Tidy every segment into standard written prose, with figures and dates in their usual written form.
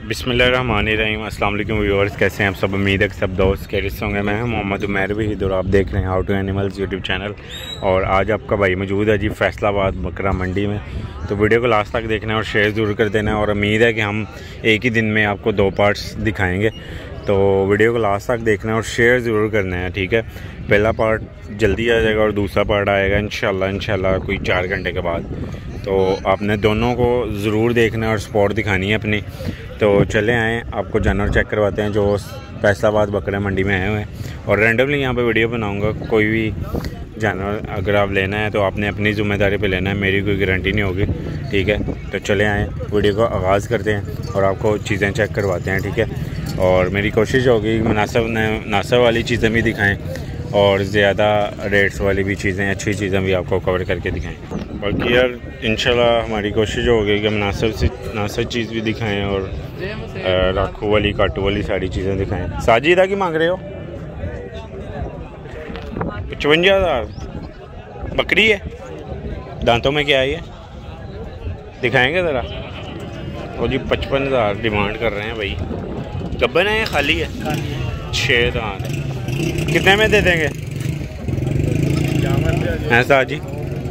बिस्मिल्लाहिर्रहमानिर्रहीम। अस्सलाम वालेकुम व्यूअर्स, कैसे हैं आप सब? उम्मीद है कि सब दोस्त कैसे होंगे। मैं हूं मोहम्मद उमैर वहीद और आप देख रहे हैं how to animals YouTube channel. और आज आपका भाई मौजूद है जी फैसलाबाद बकरा मंडी में। तो वीडियो को लास्ट तक देखना और शेयर ज़रूर कर देना। और उम्मीद है कि हम एक ही दिन में आपको 2 पार्ट्स दिखाएँगे, तो वीडियो को लास्ट तक देखना और शेयर ज़रूर करना है, ठीक है। पहला पार्ट जल्दी आ जाएगा और दूसरा पार्ट आएगा इंशाल्लाह कोई 4 घंटे के बाद। तो आपने दोनों को ज़रूर देखना है और सपोर्ट दिखानी है अपनी। तो चले आएँ, आपको जानवर चेक करवाते हैं जो फैसलाबाद बकरा मंडी में आए हुए हैं। और रैंडमली यहाँ पे वीडियो बनाऊँगा। कोई भी जानवर अगर आप लेना है तो आपने अपनी ज़िम्मेदारी पे लेना है, मेरी कोई गारंटी नहीं होगी, ठीक है। तो चले आएँ, वीडियो को आगाज़ करते हैं और आपको चीज़ें चेक करवाते हैं, ठीक है। और मेरी कोशिश होगी मुनासिब वाली चीज़ें भी दिखाएँ और ज़्यादा रेट्स वाली भी चीज़ें, अच्छी चीज़ें भी आपको कवर करके दिखाएँ। बाकी यार इंशाल्लाह हमारी कोशिश होगी कि मुनासिब चीज़ भी दिखाएँ और राखू वाली काटू वाली सारी चीज़ें दिखाएँ। साजिदा की मांग रहे हो? 55,000 बकरी है, दांतों में क्या है ये दिखाएंगे ज़रा। और जी 55,000 डिमांड कर रहे हैं भाई। गब्बन है या खाली है? 6 दांत है। कितने में दे देंगे ऐसा जी?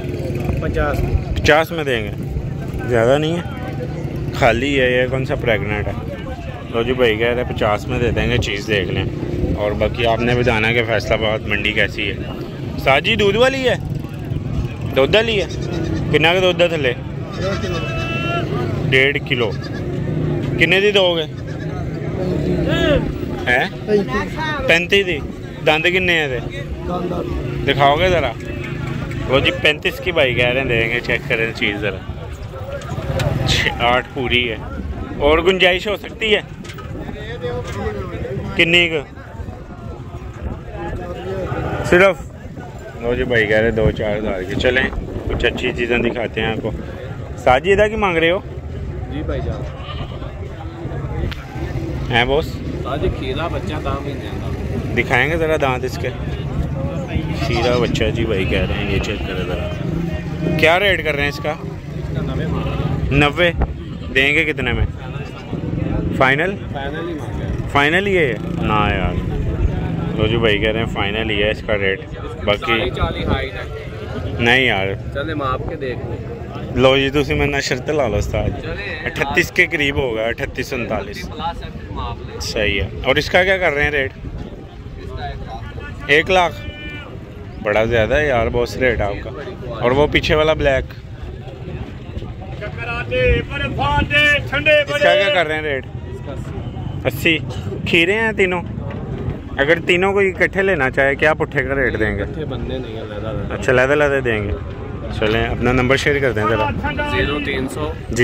50 में देंगे, ज़्यादा नहीं है, खाली है। ये कौन सा प्रेगनेंट है? तो जी भाई कह रहे 50 में दे देंगे, चीज़ देख लें। और बाकी आपने बताना कि फैसलाबाद मंडी कैसी है। साजी दूध वाली है, दुध वाली है? कितना का दुध थले? 1.5 किलो। किन्ने दी दोगे? हैं 35 दी। दंद किन्ने है? दिखाओगे ज़रा? वो जी 35 की भाई कह रहे हैं, देंगे, चेक करें चीज़ ज़रा। 8 पूरी है और गुंजाइश हो सकती है किन्नी का? सिर्फ वो जी भाई कह रहे 2-4 हज़ार की। चलें कुछ अच्छी चीज़ें दिखाते हैं आपको। साजिदा की मांग रहे हो? जी भाई जान हैं बॉस? खीरा बच्चा दाम ही नहीं दिखाएंगे ज़रा दांत इसके। खीरा बच्चा जी भाई कह रहे हैं, ये चेक करें ज़रा। क्या रेट कर रहे हैं इसका? 90 देंगे? कितने में फाइनल? फाइनल ही है ना यार। लो जी भाई कह रहे हैं फाइनल ही है इसका रेट। बाकी नहीं यार, चले मैं आपके देख लो जी तुम मैं ना शर्त ला लो उस्ताद। 38 के करीब होगा, 38-39 सही है। और इसका क्या कर रहे हैं रेट? 1 लाख, बड़ा ज़्यादा है यार बॉस रेट आपका। और वो पीछे वाला ब्लैक, इसका क्या कर रहे हैं रेट? 80। खीरे हैं तीनों? अगर तीनों को इकट्ठे लेना चाहे क्या पुट्ठे का रेट देंगे? अच्छा लहदा देंगे। चलें अपना नंबर शेयर कर दें ज़रा। 0300 जी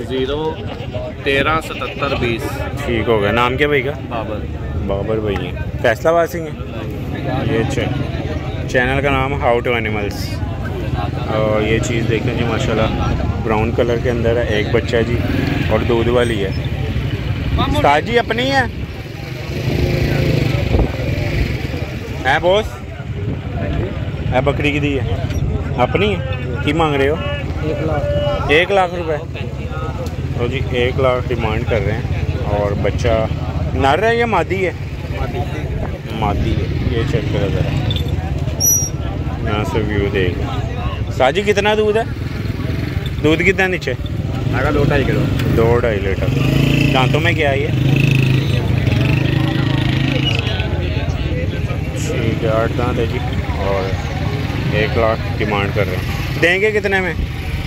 0137720। ठीक हो गया। नाम क्या भाई का? बाबर भाई हैं, फैसलाबाद से हैं। ये चैनल का नाम हाउ टू एनिमल्स। और ये चीज़ देखें जी माशाल्लाह ब्राउन कलर के अंदर है, एक बच्चा जी और दूध वाली है। ताजी अपनी है बॉस? है बकरी की दी है अपनी है? की मांग रहे हो? 1 लाख रुपए। तो जी 1 लाख डिमांड कर रहे हैं। और बच्चा नर है या मादी है? मादी है। ये चेक करो ज़रा, यहाँ से व्यू देख। साजी कितना दूध है? दूध कितना नीचे? 2-2.5 किलो। 2-2.5 लीटर। दांतों में क्या है ये? ठीक है, 8 दांत है जी। और 1 लाख डिमांड कर रहे हैं, देंगे कितने में?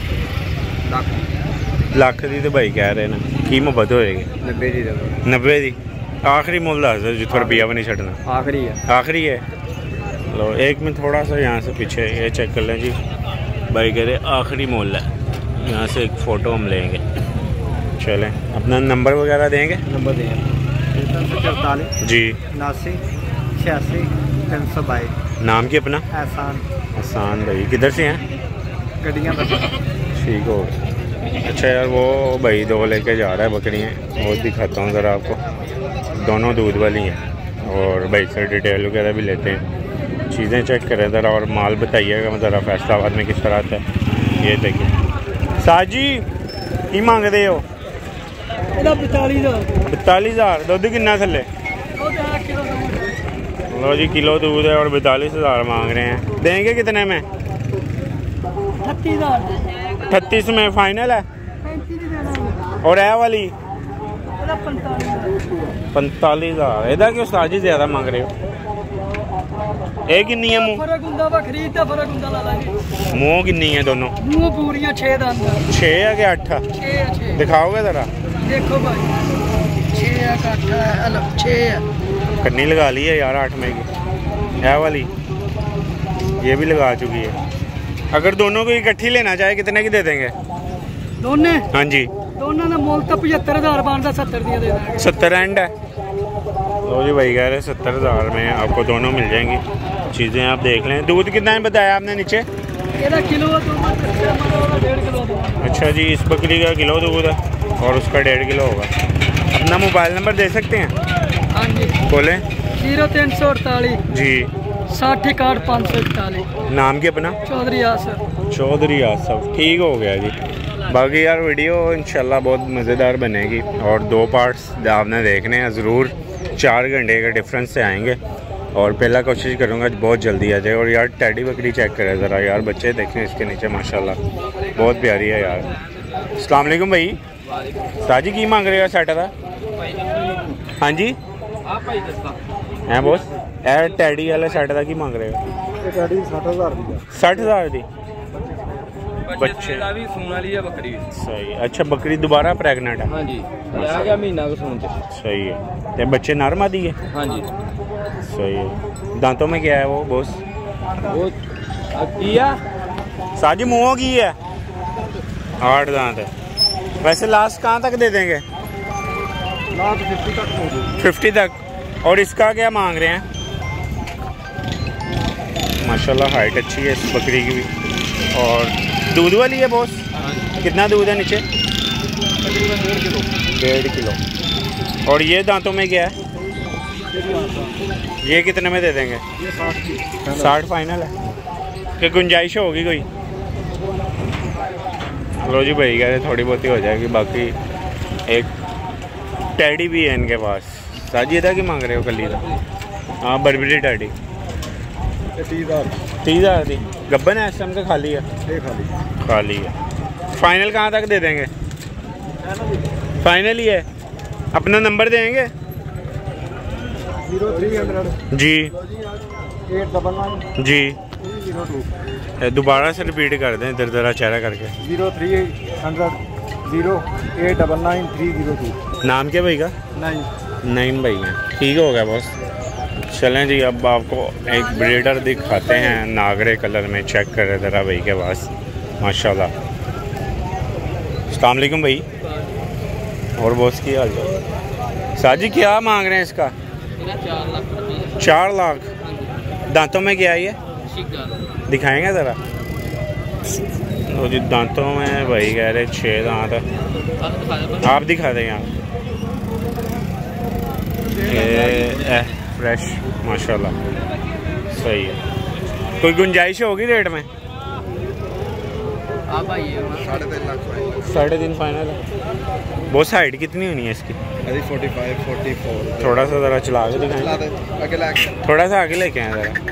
लाख दी तो भाई कह रहे हैं ना, की मुहब्बत होएगी? 90 दी आखिरी मुल दस दो, जितना रुपया भी नहीं छड़ना। आखिरी है। लो एक में थोड़ा सा यहाँ से पीछे ये चेक कर लें जी, भाई कह रहे आखिरी मोल है। यहाँ से एक फ़ोटो हम लेंगे। चलें अपना नंबर वगैरह देंगे? नंबर देंगे 344 जी 89 86 322। नाम की अपना? एहसान भाई। किधर से हैं? गड्डियाँ पर। ठीक हो। अच्छा यार वो भाई 2 लेके जा रहा है बकरियाँ, वो दिखाता हूँ ज़रा आपको। दोनों दूध वाली हैं और भाई से डिटेल वगैरह भी लेते हैं, चीज़ें चेक करें ज़रा। और माल बताइएगा ज़रा फैसलाबाद में किस तरह आता है। ये देखिए साजी की मांग दे हो? ਇਹਦਾ 42000 42,000 ਦੁੱਧ कितना थले लो जी किलो दूध है और 42,000 मांग रहे हैं। देंगे कितने में 38 में फाइनल है। और है वाली 45,000 ਇਹਦਾ क्यों उस्ताद जी ज़्यादा मांग रहे हो। ਇਹ ਕਿੰਨੀ ਹੈ ਮੂੰਹ ਫਰਕ ਹੁੰਦਾ ਵਾ ਖਰੀਦ ਦਾ ਫਰਕ ਹੁੰਦਾ ਲਾ ਲਾਂਗੇ। ਮੂੰਹ ਕਿੰਨੀ ਹੈ ਦੋਨੋਂ ਮੂੰਹ ਪੂਰੀਆਂ 6 ਦਾ ਅੰਦਰ 6 है कि 8 है 6 है 6 दिखाओगे ज़रा। देखो भाई 6 है का 8 है अलग 6 है कन्नी लगा ली है यार 8 में की है वाली ये भी लगा चुकी है। अगर दोनों को इकट्ठी लेना चाहे कितने की दे देंगे दोनों। हाँ जी दोनों ने मोल तो 75,000 बनता 70 दिया दे देंगे 70 एंड है। तो जी भाई कह रहे 70,000 में आपको दोनों मिल जाएंगी चीज़ें। आप देख लें। दूध कितना है बताया आपने नीचे किलो 1.5 किलो। अच्छा जी इस बकरी का किलो दूध है और उसका 1.5 किलो होगा। अपना मोबाइल नंबर दे सकते हैं। हाँ जी बोलें 0348 जी 60 541। नाम की अपना चौधरी आसफ। चौधरी आसफ ठीक हो गया जी। बाकी यार वीडियो इंशाल्लाह बहुत मज़ेदार बनेगी और 2 पार्ट्स आपने देखने हैं ज़रूर। 4 घंटे के डिफरेंस से आएंगे और पहला कोशिश करूँगा बहुत जल्दी आ जाए। और यार टैडी बकरी चेक करें ज़रा यार बच्चे देखें इसके नीचे माशाल्लाह बहुत प्यारी है यार। अस्सलाम वालेकुम भाई साजी की मांग रहे हो सेट का। हाँ जी हैं बॉस ए टैडी वाले सेट का की मांग रहे हो 60,000 दी बच्चे भी सून वाली है बकरी सही। अच्छा बकरी दोबारा प्रेगनेंट है। हाँ जी आ गया महीना को सून सही है। ते बच्चे नर मादी है। हाँ जी सही है। दांतों में क्या है वो बॉस वो किया साजी मुँहों की है 8 दांत है। वैसे लास्ट कहाँ तक दे देंगे 50 तक। और इसका क्या मांग रहे हैं माशाल्लाह हाइट अच्छी है इस बकरी की भी। और दूध वाली है बॉस कितना दूध है नीचे 1.5 किलो। और ये दांतों में क्या है ये कितने में दे देंगे 60 फाइनल है कि गुंजाइश होगी कोई। लो जी भाई कह रहे थोड़ी बहुत ही हो जाएगी। बाकी एक टैडी भी है इनके पास। साजी इधर की मांग रहे हो कली का। हाँ बरबरी टैडी 30,000 दी गब्बन है इस टाइम का खाली है खाली है। फाइनल कहाँ तक दे देंगे फाइनल ही है। अपना नंबर देंगे 0300 जी 899 जी दोबारा से रिपीट कर दें इधर ज़रा चेहरा करके 0300 0899 302। नाम क्या भाई का नईम भाई हैं ठीक हो गया बॉस। चलें जी अब आपको एक ब्रीडर दिखाते हैं नागरे कलर में। चेक करें ज़रा भाई के पास माशाल्लाह। अस्सलाम वालेकुम भाई और बॉस की हाल चाल। साजी क्या मांग रहे हैं इसका 4 लाख। दांतों में क्या है ये दिखाएंगे ज़रा। तो जी दांतों में भाई कह रहे 6 दांत है। आप दिखा दें यहाँ फ्रेश माशाल्लाह सही है। कोई गुंजाइश होगी रेट में 3.5 फाइनल है। बहुत हाइट कितनी होनी है इसकी 45 44। थोड़ा सा ज़रा चला के दिखाएं थोड़ा सा आगे लेके आए ज़रा।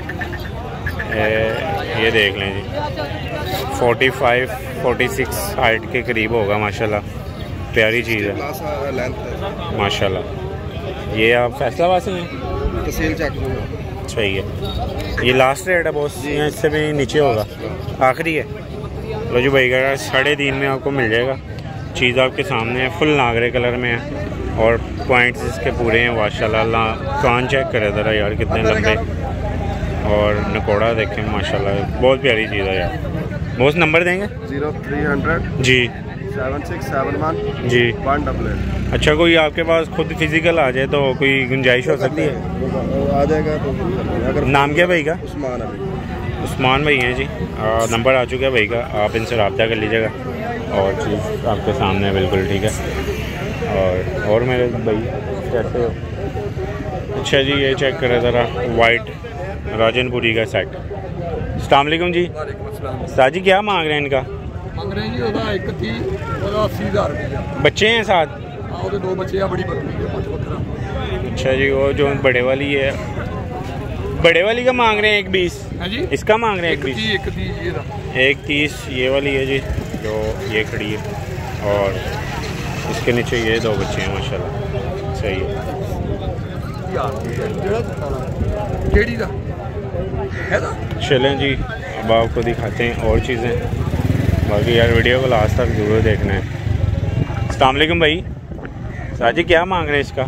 ये देख लें जी 45 46 हाइट के करीब होगा माशाल्लाह प्यारी चीज़ है माशाल्लाह। ये आप फैसलाबाद से हैं तहसील चेक सही है। ये लास्ट रेट है बॉस यहाँ इससे भी नीचे होगा आखिरी है। लो जी भाई का 3.5 में आपको मिल जाएगा। चीज़ आपके सामने है फुल नागरे कलर में है और पॉइंट्स इसके पूरे हैं माशाल्लाह। कान चेक करें ज़रा यार कितने लंबे और नकोड़ा देखें माशाल्लाह बहुत प्यारी चीज़ है यार। बॉस नंबर देंगे 0300 जी 7671 जी 188। अच्छा कोई आपके पास खुद फिजिकल आ जाए तो कोई गुंजाइश हो सकती है आ जाएगा तो अगर नाम क्या भाई का उस्मान भाई हैं जी। नंबर आ चुका है भाई का आप इनसे रब्ता कर लीजिएगा और चीज़ आपके सामने है बिल्कुल ठीक है। और मेरे भाई कैसे हो। अच्छा जी ये चेक करें ज़रा वाइट राजनपुरी का सेट। अस्सलाम वालेकुम जी साजी क्या मांग रहे हैं इनका अंग्रेजी होगा 80,000 बच्चे हैं साथ और दो बच्चे हैं, बड़ी बकरी है, कुछ बकरा। अच्छा जी, वो जो बड़े वाली है, बड़े वाली का मांग रहे हैं 1.20। हाँ जी, इसका मांग रहे हैं 1.20। 1.30 ये वाली है जी, जो ये खड़ी है, और इसके नीचे ये दो बच्चे हैं माशाल्लाह। सही है। चलें जी, अब आपको दिखाते हैं और चीज़ें। बाकी यार वीडियो को लास्ट तक जरूर देखना है। अस्सलाम वालेकुम भाई, साजी क्या मांग रहे हैं इसका?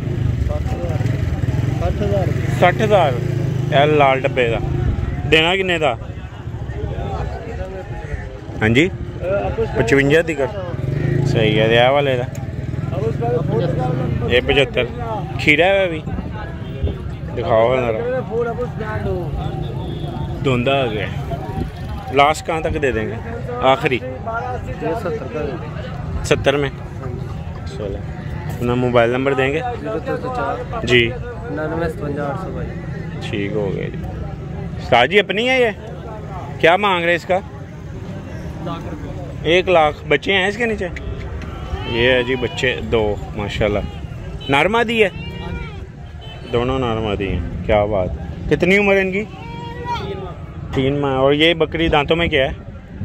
60,000 यार, लाल डब्बे का देना किन्ने का? हाँ जी, 55 दी कर। सही है। यह वाले का ये 75। खीरा है भी, दिखाओ जरा। धुंधा आ गया। लास्ट कहाँ तक दे देंगे? आखिरी 70 में। चलो, अपना मोबाइल नंबर देंगे? 0304 जी 99 ठीक हो गया जी। साजी अपनी है ये? क्या मांग रहे हैं इसका? 1 लाख। बच्चे हैं इसके नीचे? ये है जी बच्चे 2 माशाल्लाह। नारमादी है? दोनों नारमादी हैं। क्या बात। कितनी उम्र है इनकी? 3 माह। और ये बकरी दांतों में क्या है?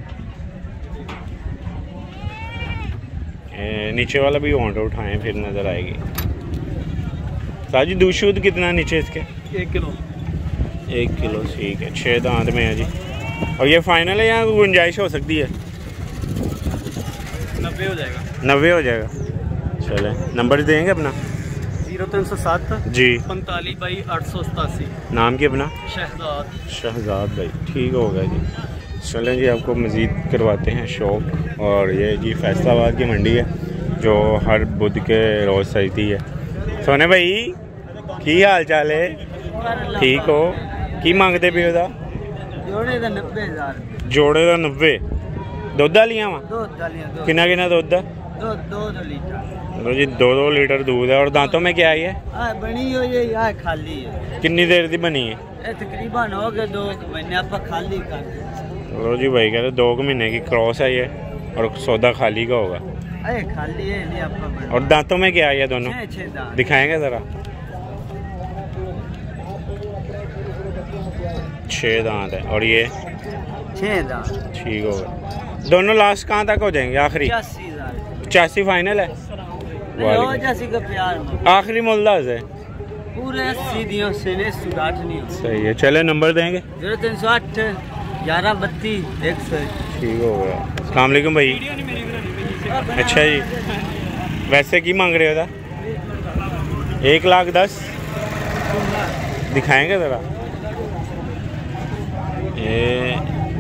नीचे वाला भी ऑन उठाएं फिर नज़र आएगी। साजी दूध शूध कितना नीचे इसके? 1 किलो। 1 किलो ठीक है। 6 दांत में है जी। और ये फाइनल है या गुंजाइश हो सकती है? 90 हो जाएगा। 90 हो जाएगा। चले, नंबर देंगे अपना? 0307 जी 45 887। नाम की अपना? शहजाद भाई। ठीक हो गया जी। चलें जी, आपको मज़ीद करवाते हैं शौक़। और ये जी फैसलाबाद की मंडी है जो हर बुध के रोज़ सजती है। सोने भाई की हाल चाल है? ठीक हो? की मांगते पे ओदा? जोड़े का 90,000। जोड़े का 90। दुध वालियाँ वा? कितना कितना दुध? 2 लीटर। जी 2 लीटर दूध है। और दांतों में क्या है? बनी हुई है या खाली है? कितनी देर की बनी है? तकरीबन हो गए 2 महीने। आप खाली कर लो जी भाई कह रहे 2 महीने की क्रॉस है ये, और सौदा खाली का होगा। अरे खाली है नहीं आपका। और दांतों में क्या है ये दोनों? 6 दांत। दिखाएंगे ज़रा। 6 दांत है। और ये 6 दांत। ठीक होगा। दोनों लास्ट कहाँ तक हो जाएंगे? आखिरी 85 फाइनल है। का प्यार आखिरी मुल्लाज है पूरे सीधियों से नहीं। सही है। चले, नंबर देंगे? 0308 11 32 100। ठीक हो गया। अस्सलाम वालेकुम भाई। अच्छा जी, वैसे की मांग रहे हो था? 1,10,000 दिखाएंगे ज़रा। ये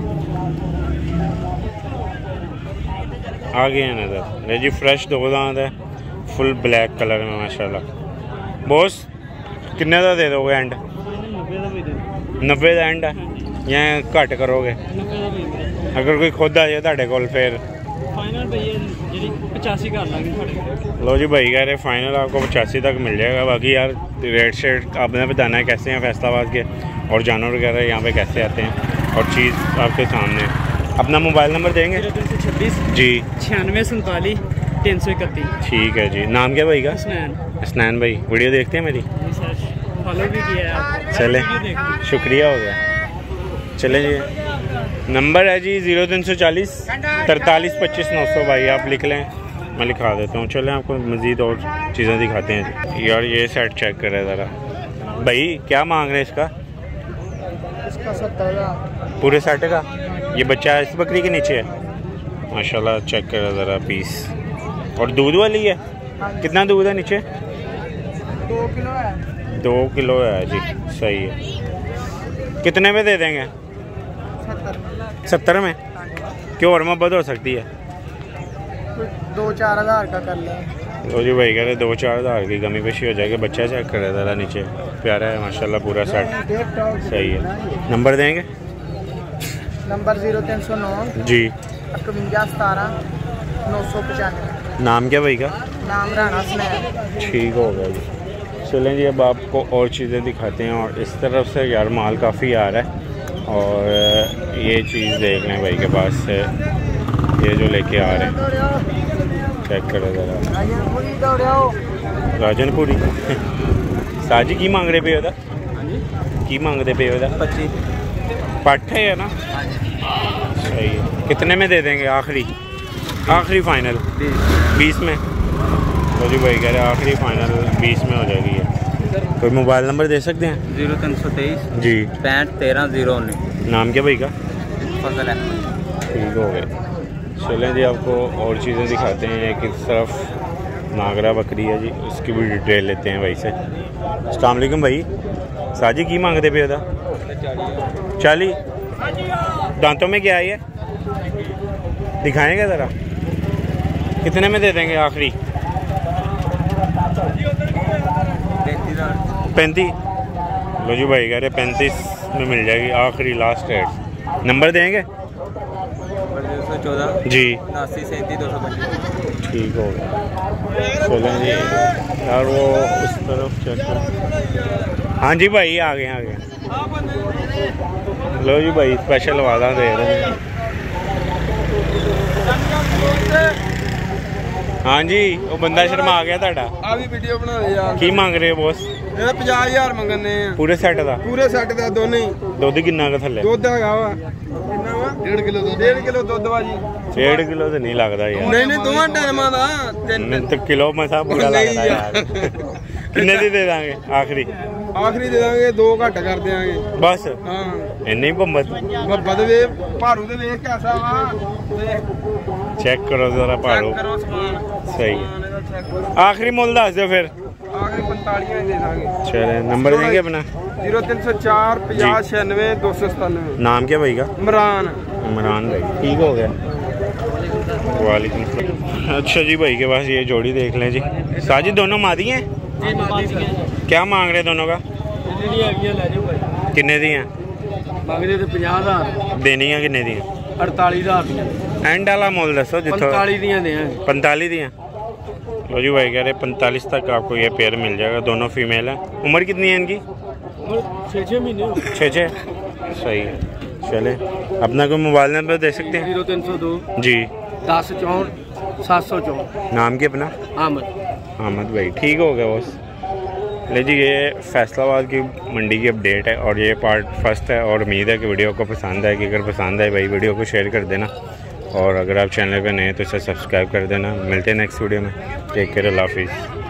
आ गए हैं नज़र। ये जी फ्रेश 2 दांत है, फुल ब्लैक कलर में माशाल्लाह। बॉस किन्ने का दे दोगे एंड? 90 का एंड है या घट करोगे? अगर कोई खुद आ जाए ਤੁਹਾਡੇ ਕੋਲ फिर? फाइनल भैया 85 कर लाएंगे। लो जी भाई कह रहे फाइनल आपको 85 तक मिल जाएगा। बाकी यार रेट शेट आपने बताना है कैसे हैं फैसलाबाद के, और जानवर वगैरह यहाँ पे कैसे आते हैं, और चीज़ आपके सामने है। अपना मोबाइल नंबर देंगे? 0326 जी 96 47 331। ठीक है जी। नाम क्या भाई का? स्नैन भाई। वीडियो देखते हैं मेरी? फॉलो भी किया है। चले, शुक्रिया हो गया। चले जी, नंबर है जी 0340 43 25 900। भाई आप लिख लें, मैं लिखा देता हूँ। चलें, आपको मज़ीद और चीज़ें दिखाते हैं जी। यार ये सेट चेक करें ज़रा। भाई क्या मांग रहे हैं इसका? 70,000 पूरे सेट का। ये बच्चा इस बकरी के नीचे है माशाल्लाह। चेक करें ज़रा पीस। और दूध वाली है? कितना दूध है नीचे? 2 किलो है। 2 किलो है जी। सही है। कितने में दे देंगे? 70 में। क्यों, और मोहब्बत हो सकती है? 2-4 हज़ार का कर लें। तो जी भाई कह रहे 2-4 हज़ार की कमी पेशी हो जाएगी। बच्चा चेक करे ज़रा नीचे, प्यारा है माशाल्लाह पूरा सेट। सही है। नंबर देंगे? नंबर 0309 जी 51 17 995। नाम क्या भाई का? नाम राणा स्नैन। ठीक हो गया जी। चलें जी, अब आपको और चीज़ें दिखाते हैं। और इस तरफ से यार माल काफ़ी आ रहा है। और ये चीज़ देख लें भाई के पास से, ये जो लेके आ रहे हैं चेक करो जरा राजनपुरी साजी की मांग रहे पे ओदा की मांगते पे ओदा 25 पट है ना सही है। कितने में दे देंगे आखिरी फाइनल 20 में? तो जी भाई कह रहे आखिरी फाइनल 20 में हो जाएगी है। कोई मोबाइल नंबर दे सकते हैं? 0323 जी 65 13 019। नाम क्या भाई का? फजल है। ठीक हो गया। चलें जी आपको और चीज़ें दिखाते हैं। एक इस तरफ नागरा बकरी है जी, उसकी भी डिटेल लेते हैं भाई से। अस्सलाम वालेकुम भाई, साजी की मांगते पे था? 40। दांतों में क्या आई है दिखाएंगे ज़रा, कितने में दे देंगे आखिरी? 35। लो जी भाई कह रहे 35 में मिल जाएगी आखिरी लास्ट रेट। नंबर देंगे? 214 जी 79 37 225। ठीक हो गया। चलें जी यार वो उस तरफ चेक कर। हाँ जी भाई आ गए। लो जी भाई स्पेशल वादा दे रहे हैं। हाँ जी वो बंदा शर्मा आ गया ताड़ा। आ भी वीडियो बना दे यार। की मांग रहे हो बॉस? ਇਹਦਾ 50000 ਮੰਗਣੇ ਆ पूरे सेट का? ਪੂਰੇ ਸੈੱਟ ਦਾ ਦੋਨੇ ਹੀ। दुध किन्ना का थले? ਦੁੱਧ ਹੈਗਾ ਵਾ ਕਿੰਨਾ ਵਾ 1.5 ਕਿਲੋ ਦੁੱਧ। 1.5 ਕਿਲੋ ਦੁੱਧ ਵਾ ਜੀ। 1.5 किलो तो नहीं लगता यार। ਨਹੀਂ ਦੋਵਾਂ ਟਾਈਮਾਂ ਦਾ मैं तो किलो में सब पूरा लगता है यार। किन्ने दी दे देंगे आखिरी? ਆਖਰੀ ਦੇ ਦਾਂਗੇ 2 ਘੱਟ ਕਰ ਦਿਆਂਗੇ बस ਹਾਂ। इन्नी बम्बत ਬੱਬਦ ਵੇ ਭਾਰੂ ਦੇ ਵੇਖ ਕੈਸਾ ਵਾ चेक करो जरा पाड़ो। ਕਰੋ ਸਮਾਨ सही है। आखिरी मुल दस दो फिर। ਆਖਰੀ 45 ਦੇ ਦਾਂਗੇ। चले नंबर देंगे अपना? 0304 50 96 297। नाम क्या भाई का? इमरान। इमरान भाई ठीक हो गया। वालेकुम सलाम। अच्छा जी भाई के पास ये जोड़ी देख लें जी। साजी दोनों मादी हैं? जी मादी सर। क्या मांग रहे दोनों का? जितनी आगियां ले जाओ भाई। किन्ने दी हैं? ਮੰਗਦੇ ਤੇ 50000 देनी है किन्ने दी? 48000 ਦੀਆਂ। एंड वाला मोल दसो जितो। 45 ਦੀਆਂ ਦੇਾਂਗੇ। 45 दी हैं। लो जी भाई कह रहे 45 तक आपको ये पेयर मिल जाएगा। दोनों फीमेल हैं। उम्र कितनी है इनकी? 6 महीने। 6 सही है। चले अपना कोई मोबाइल नंबर दे सकते हैं? 0302 जी 10 64 704। नाम क्या अपना? अहमद भाई ठीक हो गया बॉस। ले जी ये फैसलाबाद की मंडी की अपडेट है और ये पार्ट फर्स्ट है और उम्मीद है कि वीडियो को पसंद आएगी। अगर पसंद आए भाई वीडियो को शेयर कर देना और अगर आप चैनल पर नए हैं तो इसे सब्सक्राइब कर देना। मिलते हैं नेक्स्ट वीडियो में। टेक केयर, अल्लाह हाफिज़।